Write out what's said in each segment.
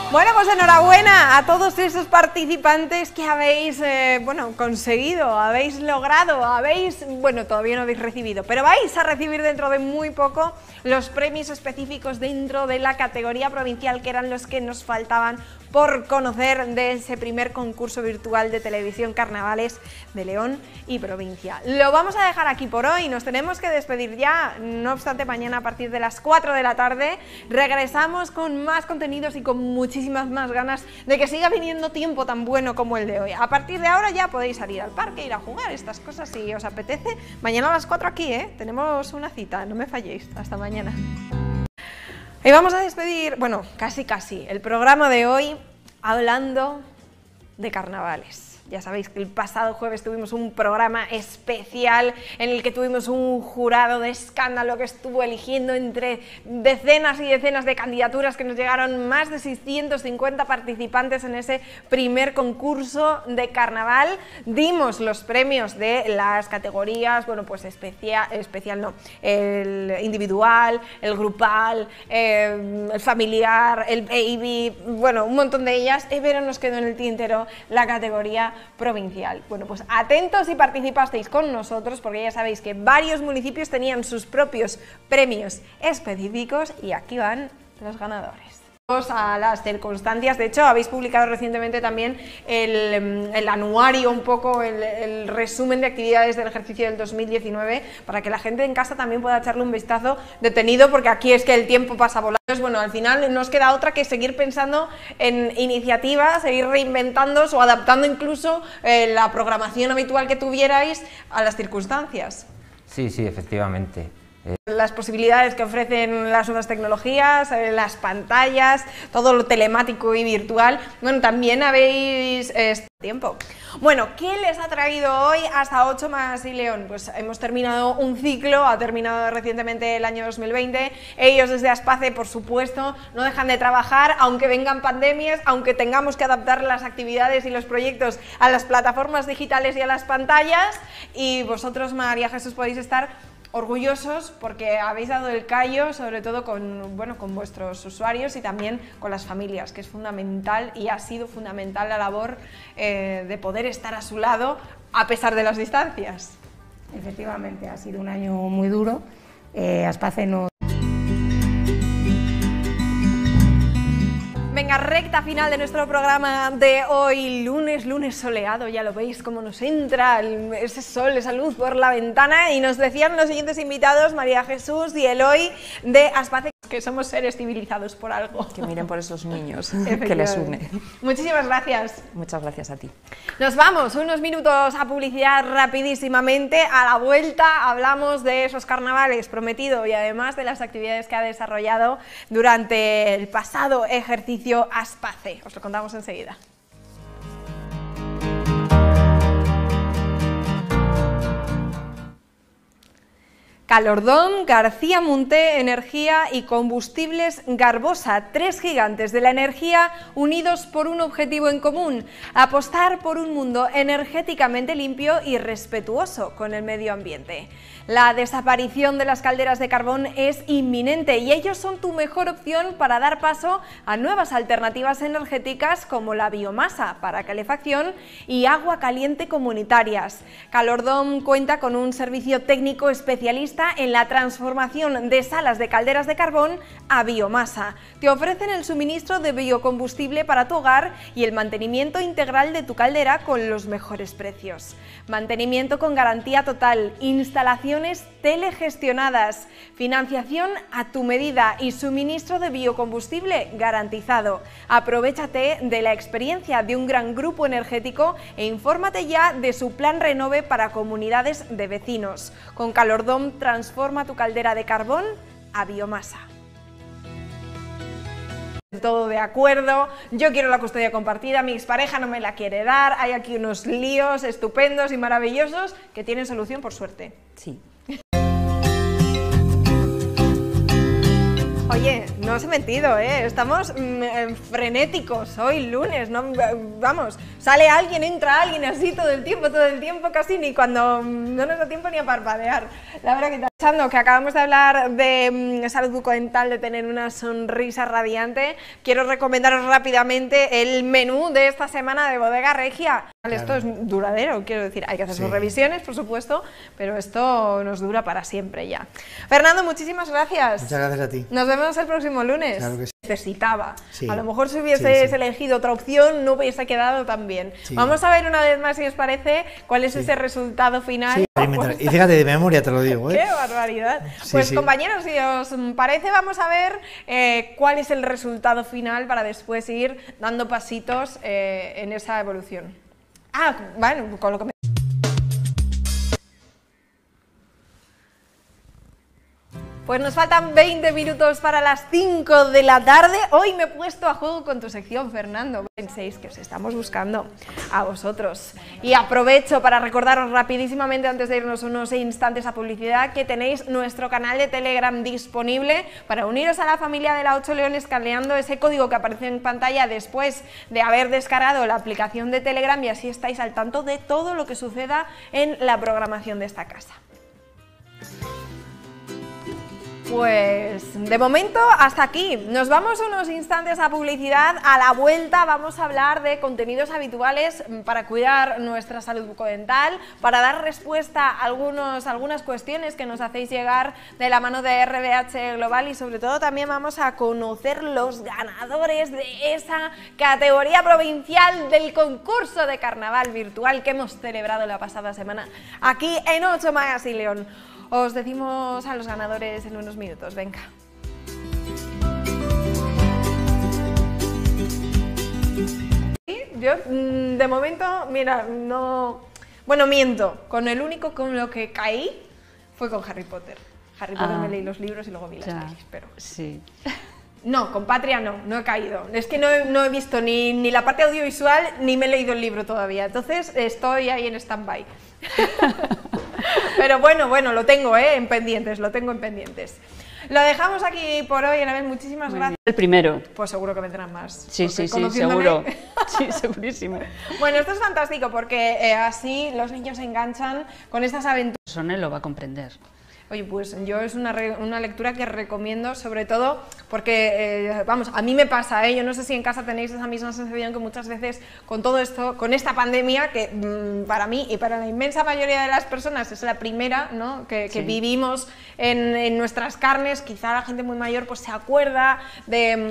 Bueno, pues enhorabuena a todos esos participantes que habéis conseguido, habéis logrado, todavía no habéis recibido, pero vais a recibir dentro de muy poco los premios específicos dentro de la categoría provincial, que eran los que nos faltaban por conocer de ese primer concurso virtual de televisión Carnavales de León y provincia. Lo vamos a dejar aquí por hoy, nos tenemos que despedir ya, no obstante mañana a partir de las 4 de la tarde regresamos con más contenidos y con muchísimas más ganas de que siga viniendo tiempo tan bueno como el de hoy. A partir de ahora ya podéis salir al parque, ir a jugar, estas cosas si os apetece. Mañana a las 4 aquí, tenemos una cita, no me falléis, hasta mañana. Y vamos a despedir, bueno, casi, el programa de hoy hablando de carnavales. Ya sabéis que el pasado jueves tuvimos un programa especial en el que tuvimos un jurado de escándalo que estuvo eligiendo entre decenas y decenas de candidaturas, que nos llegaron más de 650 participantes en ese primer concurso de carnaval. Dimos los premios de las categorías, el individual, el grupal, el familiar, el baby, un montón de ellas, pero nos quedó en el tintero la categoría provincial. Bueno, pues atentos y participasteis con nosotros, porque ya sabéis que varios municipios tenían sus propios premios específicos y aquí van los ganadores. A las circunstancias, de hecho habéis publicado recientemente también el anuario, un poco el resumen de actividades del ejercicio del 2019, para que la gente en casa también pueda echarle un vistazo detenido, porque aquí es que el tiempo pasa volando. Bueno, al final no os queda otra que seguir pensando en iniciativas, seguir reinventándoos o adaptando incluso la programación habitual que tuvierais a las circunstancias. Sí, efectivamente. Las posibilidades que ofrecen las nuevas tecnologías, las pantallas, todo lo telemático y virtual. Bueno, también habéis tiempo. Bueno, ¿qué les ha traído hoy hasta 8 más y León? Pues hemos terminado un ciclo, ha terminado recientemente el año 2020. Ellos desde Aspace, por supuesto, no dejan de trabajar, aunque vengan pandemias, aunque tengamos que adaptar las actividades y los proyectos a las plataformas digitales y a las pantallas. Y vosotros, María Jesús, podéis estar orgullosos porque habéis dado el callo, sobre todo con vuestros usuarios y también con las familias, que es fundamental y ha sido fundamental la labor de poder estar a su lado a pesar de las distancias. Efectivamente, ha sido un año muy duro. Aspace no... Venga, recta final de nuestro programa de hoy, lunes soleado, ya lo veis cómo nos entra ese sol, esa luz por la ventana, y nos decían los siguientes invitados, María Jesús y Eloy de Aspace, que somos seres civilizados por algo. Que miren por esos niños que les une. Muchísimas gracias. Muchas gracias a ti. Nos vamos unos minutos a publicidad rapidísimamente. A la vuelta hablamos de esos carnavales prometido y además de las actividades que ha desarrollado durante el pasado ejercicio Aspace. Os lo contamos enseguida. Calordón, García Munté, Energía y Combustibles Garbosa, 3 gigantes de la energía unidos por un objetivo en común: apostar por un mundo energéticamente limpio y respetuoso con el medio ambiente. La desaparición de las calderas de carbón es inminente y ellos son tu mejor opción para dar paso a nuevas alternativas energéticas como la biomasa para calefacción y agua caliente comunitarias. Calordón cuenta con un servicio técnico especialista en la transformación de salas de calderas de carbón a biomasa. Te ofrecen el suministro de biocombustible para tu hogar y el mantenimiento integral de tu caldera con los mejores precios. Mantenimiento con garantía total, instalaciones telegestionadas, financiación a tu medida y suministro de biocombustible garantizado. Aprovéchate de la experiencia de un gran grupo energético e infórmate ya de su plan Renove para comunidades de vecinos. Con Calordón transforma tu caldera de carbón a biomasa. Todo de acuerdo, yo quiero la custodia compartida, mi expareja no me la quiere dar, hay aquí unos líos estupendos y maravillosos que tienen solución, por suerte. Sí. Oye, no os he mentido, estamos frenéticos hoy, lunes, ¿no? Vamos, sale alguien, entra alguien así todo el tiempo, casi ni cuando no nos da tiempo ni a parpadear. La verdad que pensando que acabamos de hablar de salud bucodental, de tener una sonrisa radiante, quiero recomendaros rápidamente el menú de esta semana de Bodega Regia. Claro. Esto es duradero, quiero decir, hay que hacer sus revisiones, por supuesto, pero esto nos dura para siempre ya. Fernando, muchísimas gracias. Muchas gracias a ti. Nos vemos el próximo lunes. Claro que sí. Necesitaba. Sí. A lo mejor si hubieses elegido otra opción no hubiese quedado tan bien. Sí. Vamos a ver una vez más, si os parece, cuál es ese resultado final. Sí, pues, y fíjate, de memoria te lo digo. ¡Qué barbaridad! Pues compañeros, si os parece, vamos a ver cuál es el resultado final para después ir dando pasitos en esa evolución. Bueno, con lo que Pues nos faltan 20 minutos para las 5 de la tarde. Hoy me he puesto a juego con tu sección, Fernando. Penséis que os estamos buscando a vosotros. Y aprovecho para recordaros rapidísimamente, antes de irnos unos instantes a publicidad, que tenéis nuestro canal de Telegram disponible para uniros a la familia de la 8 Leones, escaneando ese código que aparece en pantalla después de haber descargado la aplicación de Telegram, y así estáis al tanto de todo lo que suceda en la programación de esta casa. Pues de momento hasta aquí. Nos vamos unos instantes a publicidad. A la vuelta vamos a hablar de contenidos habituales para cuidar nuestra salud bucodental, para dar respuesta a algunas cuestiones que nos hacéis llegar de la mano de RBH Global, y sobre todo también vamos a conocer los ganadores de esa categoría provincial del concurso de carnaval virtual que hemos celebrado la pasada semana aquí en 8 Magazine León. Os decimos a los ganadores en unos minutos, venga. Yo, de momento, mira, no... Bueno, miento, con el único con lo que caí fue con Harry Potter. Harry Potter me leí los libros y luego vi las pelis, pero... Sí. No, con Patria no he caído. Es que no he visto ni la parte audiovisual, ni me he leído el libro todavía. Entonces estoy ahí en stand-by. Pero bueno, lo tengo en pendientes, lo Lo dejamos aquí por hoy, Anabel, muchísimas gracias. El primero. Pues seguro que vendrán más. Sí, seguro. Sí, segurísimo. Bueno, esto es fantástico porque así los niños se enganchan con estas aventuras. Sonel lo va a comprender. Oye, pues yo es una lectura que recomiendo, sobre todo porque, vamos, a mí me pasa, yo no sé si en casa tenéis esa misma sensación, que muchas veces con todo esto, con esta pandemia, que para mí y para la inmensa mayoría de las personas es la primera, ¿no?, que vivimos en nuestras carnes. Quizá la gente muy mayor pues se acuerda de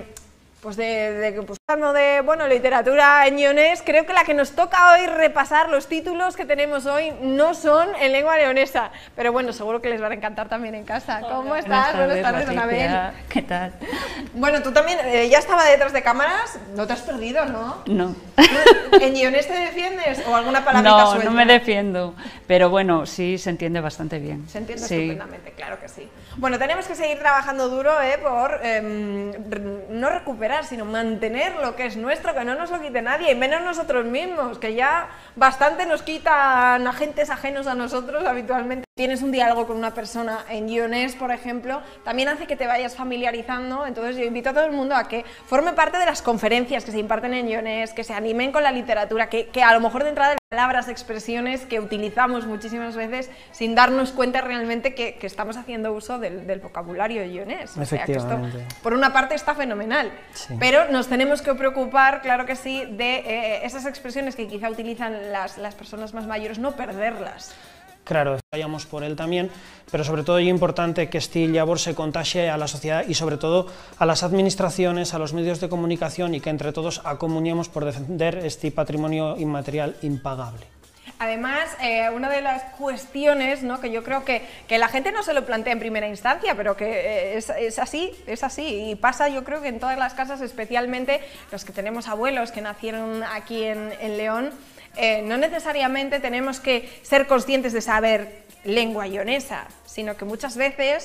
literatura en leonés. Creo que la que nos toca hoy repasar, los títulos que tenemos hoy, no son en lengua leonesa, pero bueno, seguro que les van a encantar también en casa. ¿Cómo estás? Buenas tardes, Anabel. ¿Qué tal? Bueno, tú también ya estaba detrás de cámaras, no te has perdido, ¿no? No. ¿En leonés te defiendes o alguna palabrita suelta? No me defiendo, pero bueno, sí se entiende bastante bien. Se entiende estupendamente, claro que sí. Bueno, tenemos que seguir trabajando duro por no recuperar, sino mantener lo que es nuestro, que no nos lo quite nadie, y menos nosotros mismos, que ya bastante nos quitan agentes ajenos a nosotros habitualmente. Tienes un diálogo con una persona en leonés, por ejemplo, también hace que te vayas familiarizando. Entonces yo invito a todo el mundo a que forme parte de las conferencias que se imparten en leonés, que se animen con la literatura, que a lo mejor de entrada de palabras, expresiones que utilizamos muchísimas veces sin darnos cuenta realmente que estamos haciendo uso del vocabulario leonés. O sea, que esto, por una parte, está fenomenal, pero nos tenemos que preocupar, claro que sí, de esas expresiones que quizá utilizan las personas más mayores, no perderlas. Claro, vayamos por él también, pero sobre todo es importante que este labor se contagie a la sociedad y sobre todo a las administraciones, a los medios de comunicación, y que entre todos acomuniemos por defender este patrimonio inmaterial impagable. Además, una de las cuestiones, ¿no?, que yo creo que la gente no se lo plantea en primera instancia, pero que es así, y pasa, yo creo que en todas las casas, especialmente los que tenemos abuelos que nacieron aquí en León, no necesariamente tenemos que ser conscientes de saber lengua leonesa, sino que muchas veces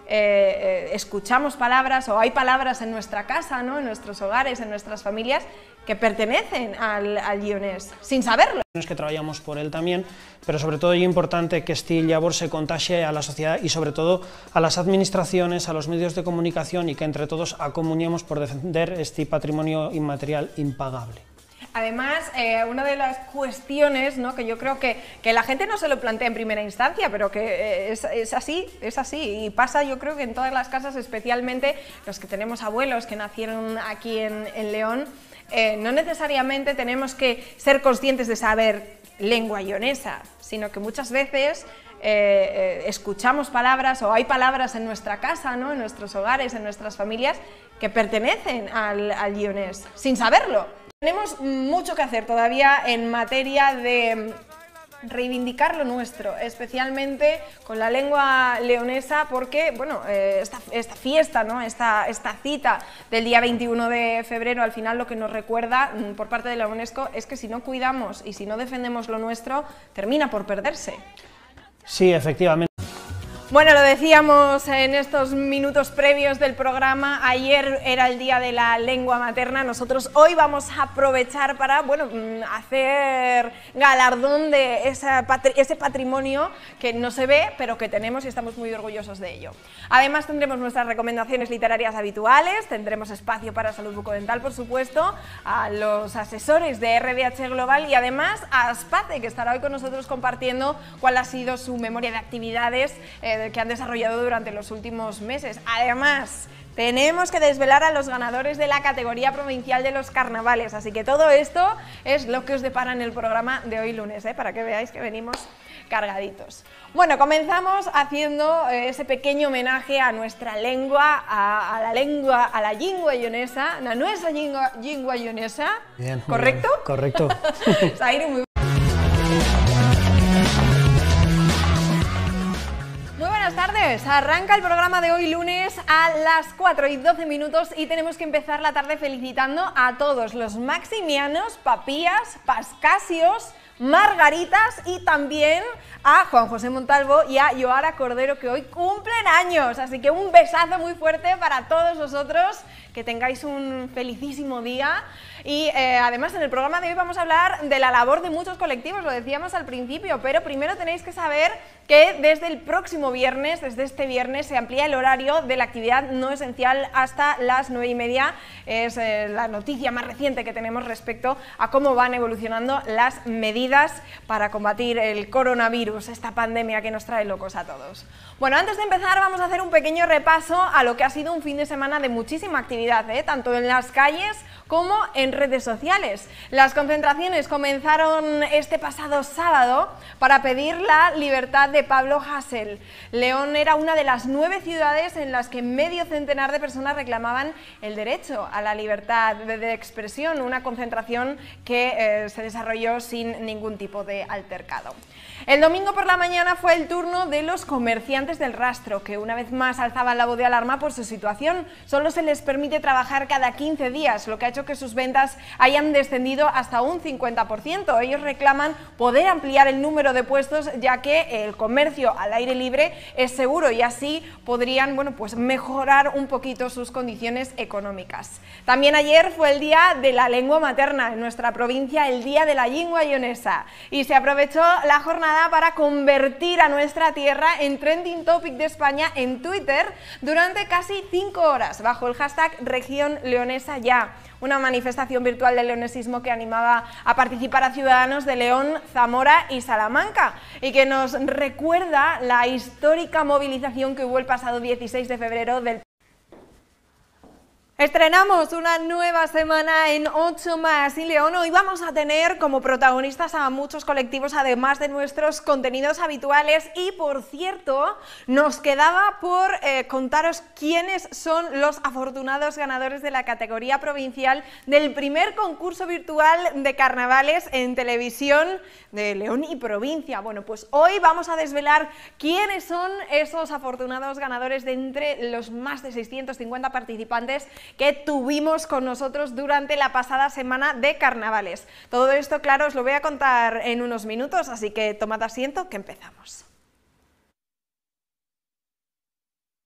escuchamos palabras o hay palabras en nuestra casa, ¿no? En nuestros hogares, en nuestras familias, que pertenecen al Lleonés, sin saberlo. Que trabajamos por él también, pero sobre todo es importante que este labor se contagie a la sociedad y sobre todo a las administraciones, a los medios de comunicación y que entre todos acomuniemos por defender este patrimonio inmaterial impagable. Además, una de las cuestiones, ¿no?, que yo creo que la gente no se lo plantea en primera instancia, pero que es así, y pasa yo creo que en todas las casas, especialmente los que tenemos abuelos que nacieron aquí en León, no necesariamente tenemos que ser conscientes de saber lengua lleonesa, sino que muchas veces escuchamos palabras o hay palabras en nuestra casa, ¿no?, en nuestros hogares, en nuestras familias, que pertenecen al lleonés, sin saberlo. Tenemos mucho que hacer todavía en materia de reivindicar lo nuestro, especialmente con la lengua leonesa, porque bueno, esta fiesta, ¿no?, esta cita del día 21 de febrero, al final lo que nos recuerda por parte de la UNESCO es que si no cuidamos y si no defendemos lo nuestro, termina por perderse. Sí, efectivamente. Bueno, lo decíamos en estos minutos previos del programa, ayer era el Día de la Lengua Materna, nosotros hoy vamos a aprovechar para, bueno, hacer galardón de ese patrimonio que no se ve, pero que tenemos y estamos muy orgullosos de ello. Además tendremos nuestras recomendaciones literarias habituales, tendremos espacio para salud bucodental, por supuesto, a los asesores de RDH Global y además a Aspace, que estará hoy con nosotros compartiendo cuál ha sido su memoria de actividades que han desarrollado durante los últimos meses. Además, tenemos que desvelar a los ganadores de la categoría provincial de los carnavales, así que todo esto es lo que os depara en el programa de hoy lunes, para que veáis que venimos cargaditos. Bueno, comenzamos haciendo ese pequeño homenaje a nuestra lengua, a la lengua lleonesa, a nuestra lengua lleonesa. Bien, ¿correcto? Bien, correcto. Zaire, muy buenas tardes, arranca el programa de hoy lunes a las 4:12 y tenemos que empezar la tarde felicitando a todos los maximianos, papías, pascasios, margaritas y también a Juan José Montalvo y a Yoara Cordero, que hoy cumplen años, así que un besazo muy fuerte para todos vosotros, que tengáis un felicísimo día. Y además en el programa de hoy vamos a hablar de la labor de muchos colectivos, lo decíamos al principio, pero primero tenéis que saber que desde el próximo viernes, desde este viernes, se amplía el horario de la actividad no esencial hasta las 9:30. Es la noticia más reciente que tenemos respecto a cómo van evolucionando las medidas para combatir el coronavirus, esta pandemia que nos trae locos a todos. Bueno, antes de empezar vamos a hacer un pequeño repaso a lo que ha sido un fin de semana de muchísima actividad, tanto en las calles como en redes sociales. Las concentraciones comenzaron este pasado sábado para pedir la libertad de Pablo Hasél. León era una de las 9 ciudades en las que medio centenar de personas reclamaban el derecho a la libertad de expresión, una concentración que se desarrolló sin ningún tipo de altercado. El domingo por la mañana fue el turno de los comerciantes del rastro, que una vez más alzaban la voz de alarma por su situación. Solo se les permite trabajar cada 15 días, lo que ha hecho que sus ventas hayan descendido hasta un 50%. Ellos reclaman poder ampliar el número de puestos, ya que el comercio al aire libre es seguro y así podrían, bueno, pues mejorar un poquito sus condiciones económicas. También ayer fue el Día de la Lengua Materna, en nuestra provincia el Día de la Lengua Lleonesa, y se aprovechó la jornada para convertir a nuestra tierra en trending topic de España en Twitter durante casi 5 horas, bajo el hashtag Región Leonesa Ya, una manifestación virtual del leonesismo que animaba a participar a ciudadanos de León, Zamora y Salamanca, y que nos recuerda la histórica movilización que hubo el pasado 16 de febrero del... Estrenamos una nueva semana en 8 más y León. Hoy vamos a tener como protagonistas a muchos colectivos, además de nuestros contenidos habituales. Y por cierto, nos quedaba por contaros quiénes son los afortunados ganadores de la categoría provincial del primer concurso virtual de carnavales en televisión de León y provincia. Bueno, pues hoy vamos a desvelar quiénes son esos afortunados ganadores de entre los más de 650 participantes que tuvimos con nosotros durante la pasada semana de carnavales. Todo esto, claro, os lo voy a contar en unos minutos, así que tomad asiento que empezamos.